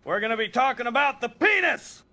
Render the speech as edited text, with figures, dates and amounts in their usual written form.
We're going to be talking about the penis!